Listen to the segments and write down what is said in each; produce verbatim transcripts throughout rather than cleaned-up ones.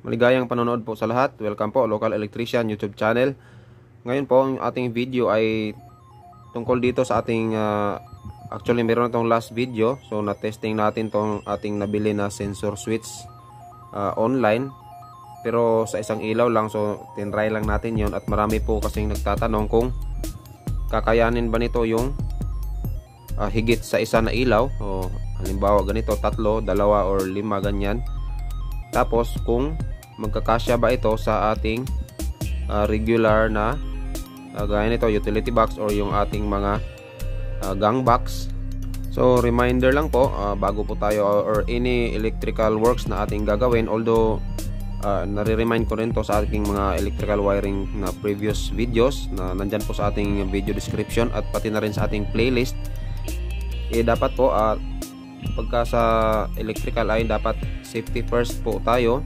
Maligayang panonood po sa lahat. Welcome po, Local Electrician YouTube channel. Ngayon po, ang ating video ay tungkol dito sa ating uh, actually meron na itong last video. So na-testing natin itong ating nabili na sensor switch uh, online. Pero sa isang ilaw lang, so tinry lang natin yon. At marami po kasing nagtatanong kung kakayanin ba nito yung uh, higit sa isa na ilaw. So halimbawa ganito, tatlo, dalawa or lima ganyan. Tapos kung magkakasya ba ito sa ating uh, regular na uh, gaya nito utility box or yung ating mga uh, gang box. So reminder lang po uh, bago po tayo or any electrical works na ating gagawin, although uh, nare-remind ko rin to sa ating mga electrical wiring na previous videos na nandyan po sa ating video description at pati na rin sa ating playlist. Eh dapat po uh, pagka sa electrical ay dapat safety first po tayo.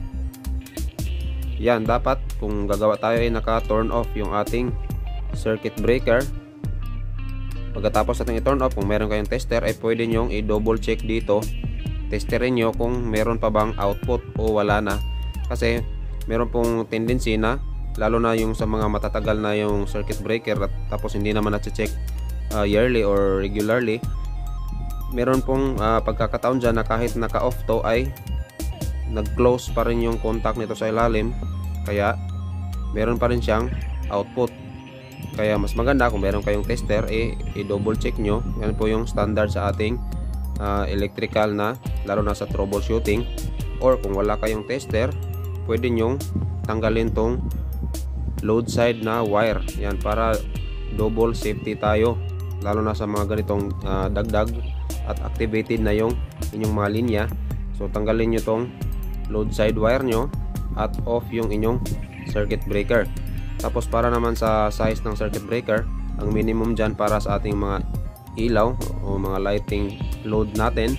Yan, dapat kung gagawa tayo ay naka turn off yung ating circuit breaker. Pagkatapos natin i-turn off, kung meron kayong tester ay pwede nyong i-double check dito, testerin nyo kung meron pa bang output o wala na. Kasi meron pong tendency na lalo na yung sa mga matatagal na yung circuit breaker at tapos hindi naman na-check uh, yearly or regularly, meron pong uh, pagkakataon dyan na kahit naka-off to ay nag-close pa rin yung contact nito sa ilalim, kaya meron pa rin siyang output. Kaya mas maganda kung meron kayong tester, eh, i-double check nyo. Yan po yung standard sa ating uh, electrical na lalo na sa troubleshooting. Or kung wala kayong tester, pwede nyong tanggalin tong load side na wire. Yan, para double safety tayo lalo na sa mga ganitong uh, dagdag at activated na yung inyong mga linya. So tanggalin nyo tong load side wire nyo at off yung inyong circuit breaker. Tapos para naman sa size ng circuit breaker, ang minimum dyan para sa ating mga ilaw o mga lighting load natin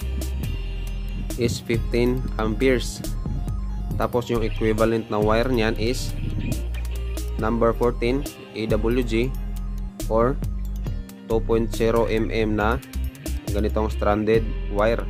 is fifteen amperes. Tapos yung equivalent na wire nyan is number fourteen A W G or two point zero millimeter na ganitong stranded wire.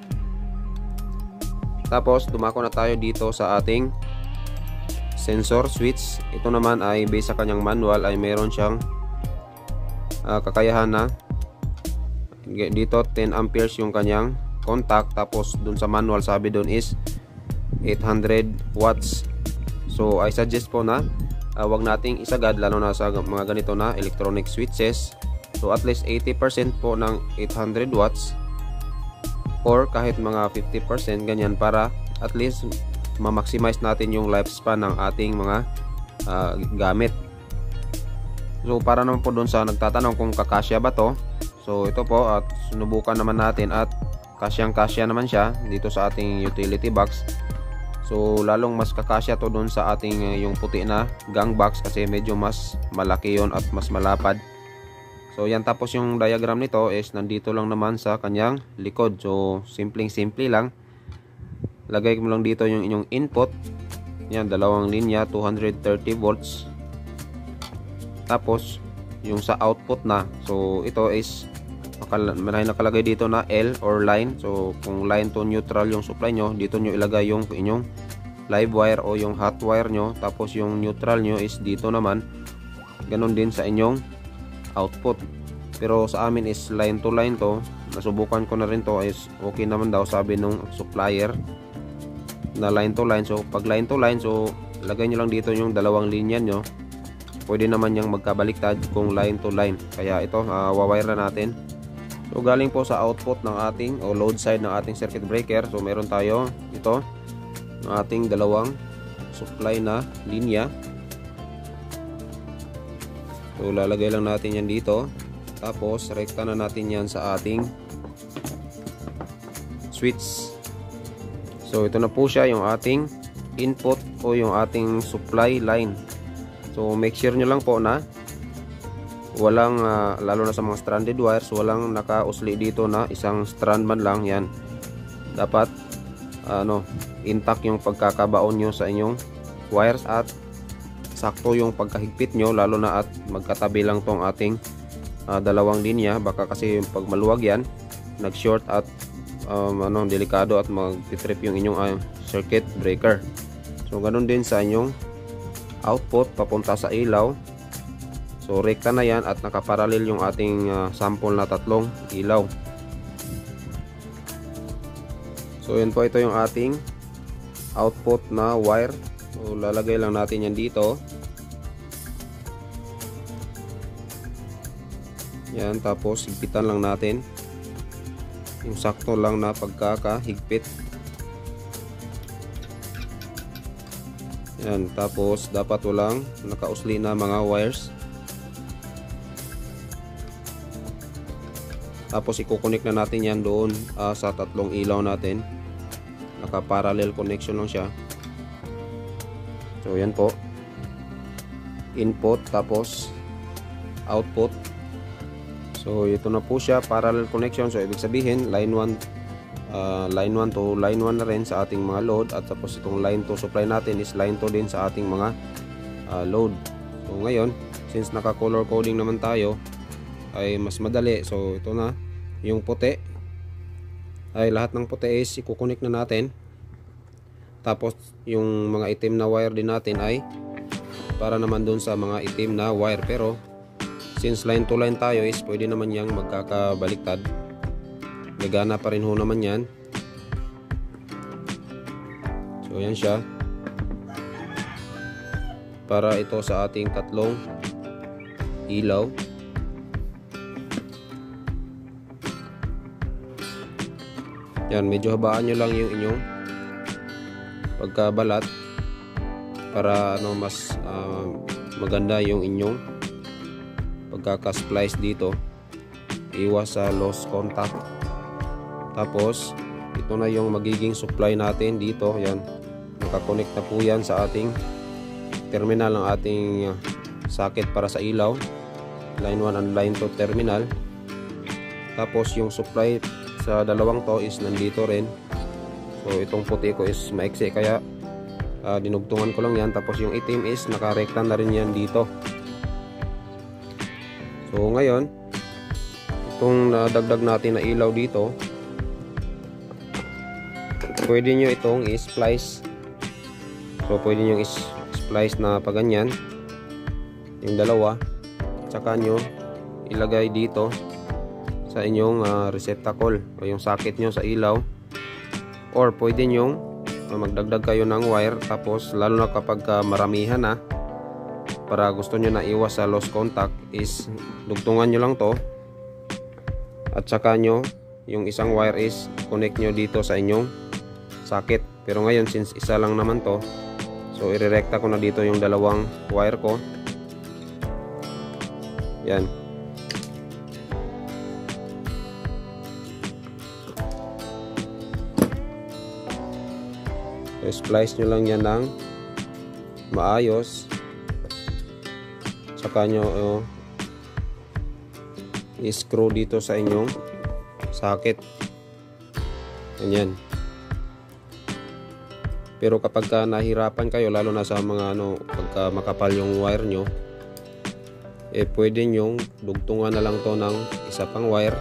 Tapos dumako na tayo dito sa ating sensor switch. Ito naman ay based sa kanyang manual ay meron siyang uh, kakayahan na dito ten amperes yung kanyang contact. Tapos dun sa manual sabi dun is eight hundred watts. So I suggest po na uh, wag nating isagad lalo na sa mga ganito na electronic switches. So at least eighty percent po ng eight hundred watts or kahit mga fifty percent ganyan, para at least ma-maximize natin yung lifespan ng ating mga uh, gamit. So para naman po doon sa nagtatanong kung kakasya ba to, so ito po at sinubukan naman natin at kasyang kasya naman siya dito sa ating utility box. So lalong mas kakasya to doon sa ating uh, yung puti na gang box kasi medyo mas malaki yon at mas malapad. So yan, tapos yung diagram nito is nandito lang naman sa kanyang likod. So simpleng simple lang. Lagay mo lang dito yung inyong input. Yan, dalawang linya, two hundred thirty volts. Tapos yung sa output na. So ito is may nakalagay dito na L or line. So kung line to neutral yung supply nyo, dito nyo ilagay yung inyong live wire o yung hot wire nyo. Tapos yung neutral nyo is dito naman. Ganon din sa inyong output. Pero sa amin is line to line to. Nasubukan ko na rin to, is okay naman daw sabi nung supplier na line to line. So pag line to line, so lagay nyo lang dito yung dalawang linya nyo. Pwede naman yung magkabaliktad kung line to line. Kaya ito uh, wawire na natin. So galing po sa output ng ating o load side ng ating circuit breaker. So meron tayo ito ng ating dalawang supply na linya. So lalagay lang natin yan dito. Tapos rekta na natin yan sa ating switch. So ito na po siya yung ating input o yung ating supply line. So make sure nyo lang po na walang uh, lalo na sa mga stranded wires, walang nakausli dito na isang strand man lang. Yan, dapat ano, intact yung pagkakabaon nyo sa inyong wires at sakto yung pagkahigpit nyo, lalo na at magkatabi lang tong ating uh, dalawang linya. Baka kasi pag maluwag yan, nag short at um, ano, delikado at mag-trip yung inyong uh, circuit breaker. So ganun din sa inyong output papunta sa ilaw. So rekta na yan at nakaparallel yung ating uh, sample na tatlong ilaw. So yan po, ito yung ating output na wire. So lalagay lang natin yan dito. Yan, tapos higpitan lang natin yung sakto lang na pagkakahigpit. Yan, tapos dapat walang nakausli na mga wires. Tapos i-connect na natin yan doon uh, sa tatlong ilaw natin. Naka-parallel connection lang siya. So yan po, input tapos output. So ito na po siya, parallel connection. So ibig sabihin line one uh, line one to line one na rin sa ating mga load, at tapos itong line two supply natin is line two din sa ating mga uh, load. So ngayon, since naka color coding naman tayo, ay mas madali. So ito na yung puti, ay lahat ng puti is i-connect na natin. Tapos yung mga itim na wire din natin ay para naman dun sa mga itim na wire. Pero since line to line tayo is pwede naman yang magkakabaliktad. Gagana pa rin ho naman yan. So yan siya. Para ito sa ating tatlong ilaw. Yan, medyo habaan nyo lang yung inyong pagkabalat para ano mas uh, maganda yung inyong pagkaka-splice dito. Iwas sa lost contact. Tapos ito na yung magiging supply natin dito. Yan, nakakonect na po yan sa ating terminal ng ating socket para sa ilaw, line one and line two terminal. Tapos yung supply sa dalawang to is nandito rin. So itong puti ko is maiksi, kaya uh, dinugtungan ko lang yan. Tapos yung itim is nakarekta na rin yan dito. So ngayon, itong nadagdag natin na ilaw dito, pwede nyo itong i-splice. So pwede nyo i-splice na paganyan yung dalawa, tsaka nyo ilagay dito sa inyong uh, receptacle o yung socket nyo sa ilaw. Or pwede nyo uh, magdagdag kayo ng wire, tapos lalo na kapag uh, maramihan na, para gusto nyo na iwas sa lost contact, is dugtungan nyo lang to, at saka nyo yung isang wire is connect nyo dito sa inyong socket. Pero ngayon since isa lang naman to, so irerekta ko na dito yung dalawang wire ko. Yan. So splice nyo lang yan ng maayos, saka nyo uh, i-screw dito sa inyong socket. Ganyan. Pero kapag ka nahirapan kayo, lalo na sa mga ano, pagka makapal yung wire nyo, eh pwede nyong dugtungan na lang to ng isa pang wire,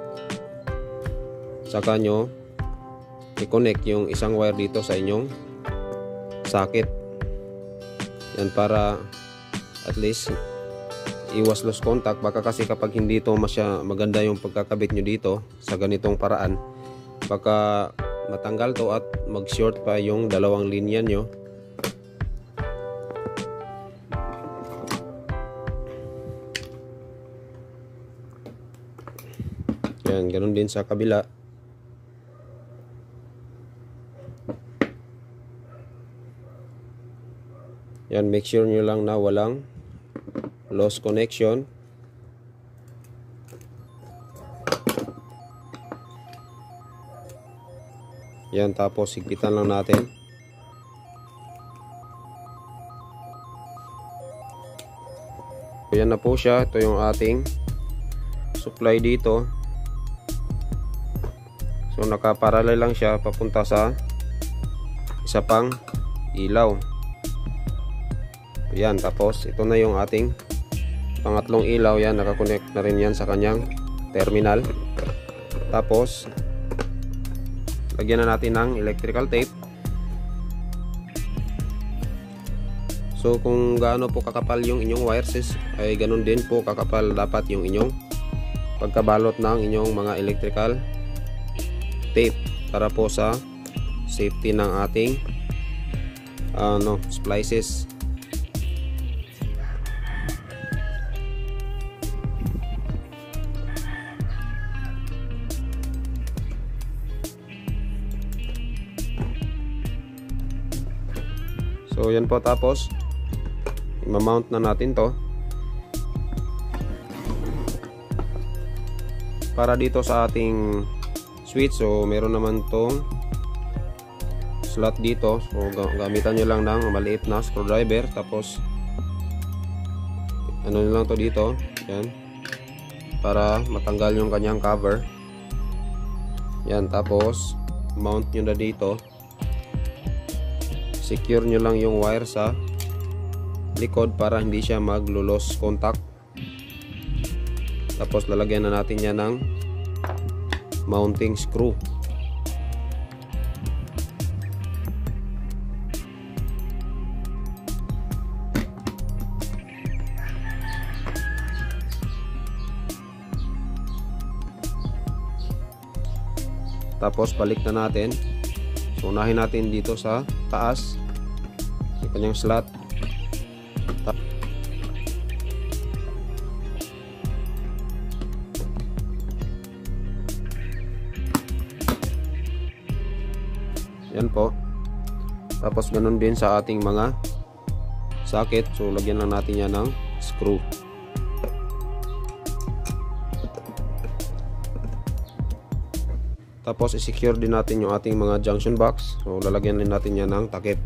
saka nyo i-connect yung isang wire dito sa inyong socket. Yan, para at least iwas lost contact. Baka kasi kapag hindi ito masya maganda yung pagkakabit nyo dito sa ganitong paraan, baka matanggal to at mag-short pa yung dalawang linya nyo. Yan, ganun din sa kabila. Yan, make sure nyo lang na walang lost connection. Yan, tapos higpitan lang natin. Yan na po siya. Ito yung ating supply dito. So nakaparallel lang siya papunta sa isa pang ilaw. Yan, tapos ito na yung ating pangatlong ilaw. Yan, nakakonect na rin yan sa kanyang terminal. Tapos lagyan na natin ng electrical tape. So kung gaano po kakapal yung inyong wires ay ganun din po kakapal dapat yung inyong pagkabalot ng inyong mga electrical tape para po sa safety ng ating ano, splices. So yan po, tapos i-mount na natin to para dito sa ating switch. So meron naman tong slot dito, so gamitan nyo lang ng maliit na screwdriver, tapos ano nyo lang to dito, yan, para matanggal yung kanyang cover. Yan, tapos mount nyo na dito, secure nyo lang yung wire sa likod para hindi siya maglo-loss contact. Tapos lalagyan na natin yan ng mounting screw. Tapos balik na natin. So unahin natin dito sa taas yung kanyang slot. Yan po. Tapos ganun din sa ating mga socket. So lagyan lang natin yan ng screw. Tapos i-secure din natin yung ating mga junction box. So lalagyan din natin yan ng takip.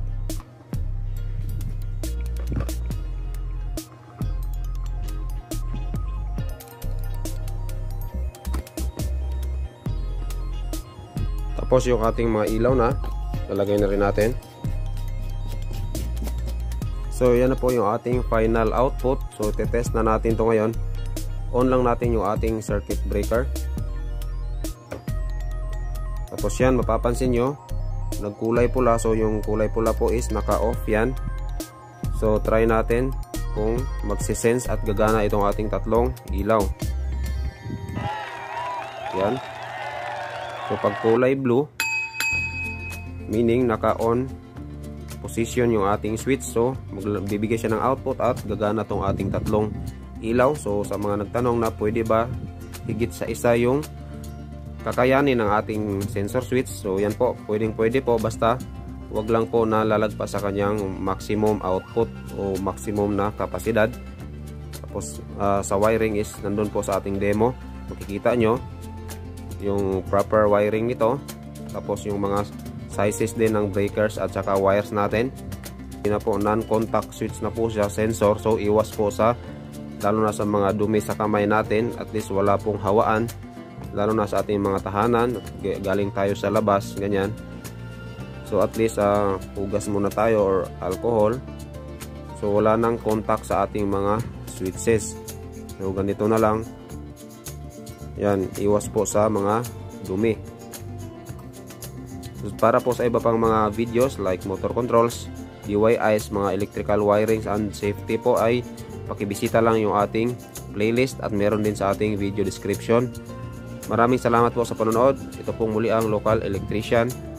Tapos yung ating mga ilaw na lalagay na rin natin. So yan na po yung ating final output. So tetest na natin to ngayon. On lang natin yung ating circuit breaker. Tapos yan, mapapansin nyo nagkulay pula. So yung kulay pula po is naka-off yan. So try natin kung magsisense at gagana itong ating tatlong ilaw. Yan. So pag kulay blue, meaning naka-on position yung ating switch. So magbibigay siya ng output at gagana tong ating tatlong ilaw. So sa mga nagtanong na pwede ba higit sa isa yung kakayanin ng ating sensor switch, so yan po, pwedeng pwede po, basta wag lang po na lalagpas sa kanyang maximum output o maximum na kapasidad. Tapos uh, sa wiring is nandun po sa ating demo, makikita nyo yung proper wiring nito. Tapos yung mga sizes din ng breakers at saka wires natin. Hindi na po non-contact switch na po siya, sensor, so iwas po sa, lalo na sa mga dumi sa kamay natin, at least wala pong hawaan, lalo na sa ating mga tahanan, galing tayo sa labas, ganyan. So at least uh, hugas muna tayo or alcohol, so wala nang contact sa ating mga switches. So ganito na lang, yan, iwas po sa mga dumi. So, para po sa iba pang mga videos like motor controls, D I Ys, mga electrical wirings and safety po, ay pakibisita lang yung ating playlist at meron din sa ating video description. Maraming salamat po sa panonood. Ito pong muli ang Local Electrician.